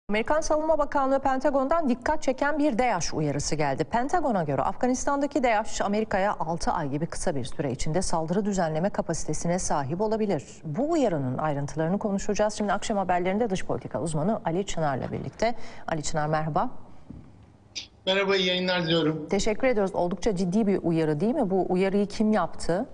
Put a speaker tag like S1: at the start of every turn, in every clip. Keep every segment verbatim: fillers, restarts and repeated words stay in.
S1: Amerikan Savunma Bakanlığı Pentagon'dan dikkat çeken bir DAEŞ uyarısı geldi. Pentagon'a göre Afganistan'daki DAEŞ Amerika'ya altı ay gibi kısa bir süre içinde saldırı düzenleme kapasitesine sahip olabilir. Bu uyarının ayrıntılarını konuşacağız. Şimdi akşam haberlerinde dış politika uzmanı Ali Çınar'la birlikte. Ali Çınar, merhaba.
S2: Merhaba, iyi yayınlar diliyorum.
S1: Teşekkür ediyoruz. Oldukça ciddi bir uyarı değil mi? Bu uyarıyı kim yaptı?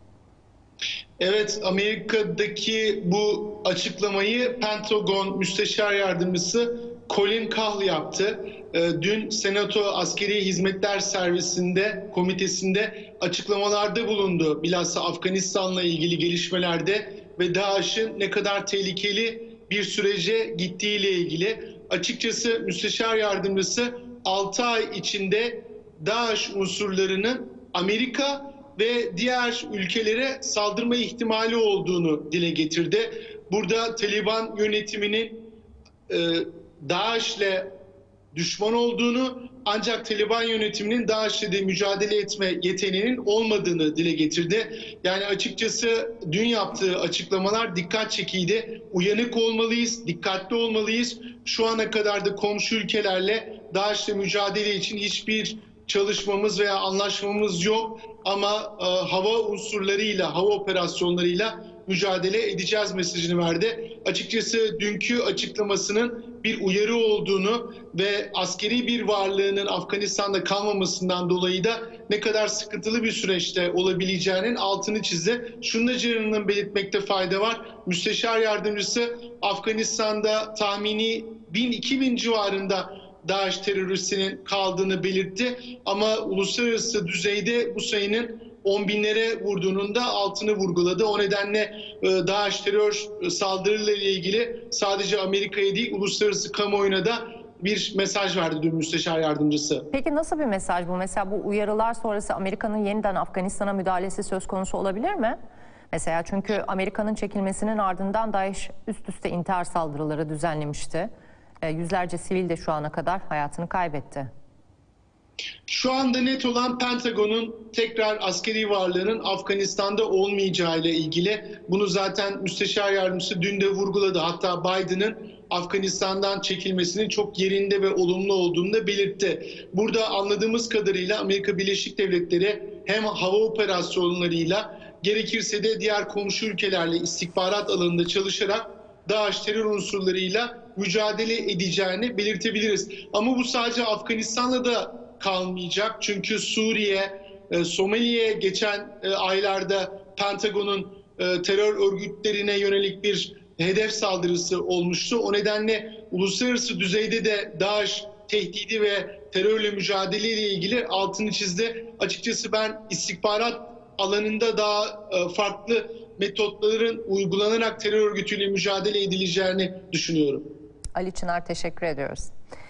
S2: Evet, Amerika'daki bu açıklamayı Pentagon Müsteşar Yardımcısı Colin Kahl yaptı. Dün Senato Askeri Hizmetler Servisi'nde, komitesinde açıklamalarda bulundu. Bilhassa Afganistan'la ilgili gelişmelerde ve DAEŞ'in ne kadar tehlikeli bir sürece gittiğiyle ilgili. Açıkçası Müsteşar Yardımcısı altı ay içinde DAEŞ unsurlarının Amerika ve diğer ülkelere saldırma ihtimali olduğunu dile getirdi. Burada Taliban yönetiminin e, DAEŞ'le düşman olduğunu, ancak Taliban yönetiminin DAEŞ'le de mücadele etme yeteneğinin olmadığını dile getirdi. Yani açıkçası dün yaptığı açıklamalar dikkat çekiydi. Uyanık olmalıyız, dikkatli olmalıyız. Şu ana kadar da komşu ülkelerle DAEŞ'le mücadele için hiçbir çalışmamız veya anlaşmamız yok. Ama e, hava unsurlarıyla, hava operasyonlarıyla mücadele edeceğiz mesajını verdi. Açıkçası dünkü açıklamasının bir uyarı olduğunu ve askeri bir varlığının Afganistan'da kalmamasından dolayı da ne kadar sıkıntılı bir süreçte olabileceğinin altını çizdi. Şunu da canının belirtmekte fayda var. Müsteşar Yardımcısı Afganistan'da tahmini bin iki bin civarında DAEŞ teröristinin kaldığını belirtti. Ama uluslararası düzeyde bu sayının on binlere vurduğunun da altını vurguladı. O nedenle DAEŞ terör saldırılarıyla ilgili sadece Amerika'ya değil, uluslararası kamuoyuna da bir mesaj verdi dün Müsteşar Yardımcısı.
S1: Peki nasıl bir mesaj bu? Mesela bu uyarılar sonrası Amerika'nın yeniden Afganistan'a müdahalesi söz konusu olabilir mi? Mesela çünkü Amerika'nın çekilmesinin ardından DAEŞ üst üste intihar saldırıları düzenlemişti. Yüzlerce sivil de şu ana kadar hayatını kaybetti.
S2: Şu anda net olan Pentagon'un tekrar askeri varlığının Afganistan'da olmayacağı ile ilgili. Bunu zaten Müsteşar Yardımcısı dün de vurguladı. Hatta Biden'ın Afganistan'dan çekilmesinin çok yerinde ve olumlu olduğunu da belirtti. Burada anladığımız kadarıyla Amerika Birleşik Devletleri hem hava operasyonlarıyla gerekirse de diğer komşu ülkelerle istihbarat alanında çalışarak DAEŞ terör unsurlarıyla mücadele edeceğini belirtebiliriz. Ama bu sadece Afganistan'la da kalmayacak. Çünkü Suriye, Somali'ye geçen aylarda Pentagon'un terör örgütlerine yönelik bir hedef saldırısı olmuştu. O nedenle uluslararası düzeyde de DAEŞ tehdidi ve terörle mücadele ile ilgili altını çizdi. Açıkçası ben istihbarat alanında daha farklı metotların uygulanarak terör örgütüyle mücadele edileceğini düşünüyorum.
S1: Ali Çınar, teşekkür ediyoruz.